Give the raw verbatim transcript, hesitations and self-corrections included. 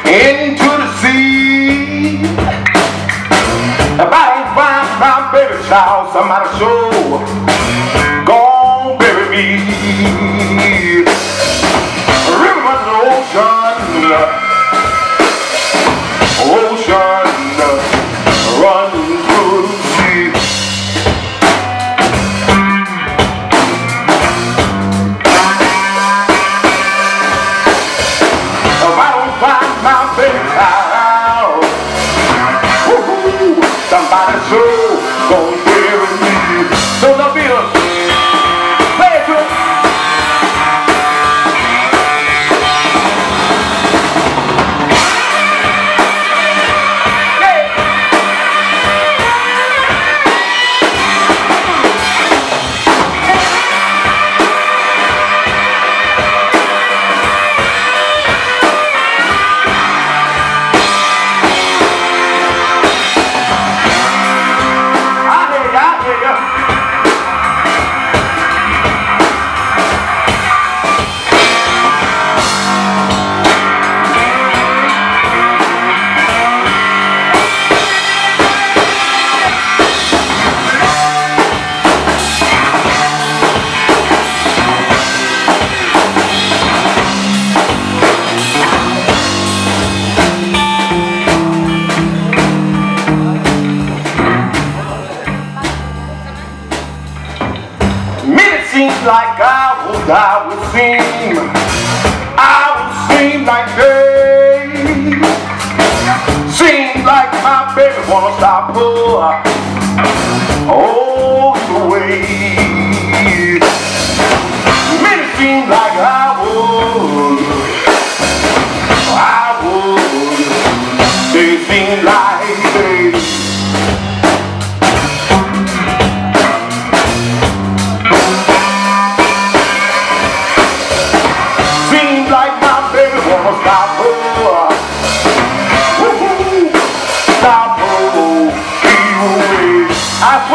into the sea. If I don't find my baby child, somebody show, gon' bury me. River runs the ocean, ocean run through the sea. If I don't find my baby child, woo-hoo, somebody show gon' bury me. So the Beatles, play it to us. Like I would, I would seem, I would seem like they, seem like my baby wanna stop her all the way. Many seem like I would, I would, they seem like they. Stop her, woo-hoo, stop her, keep away. I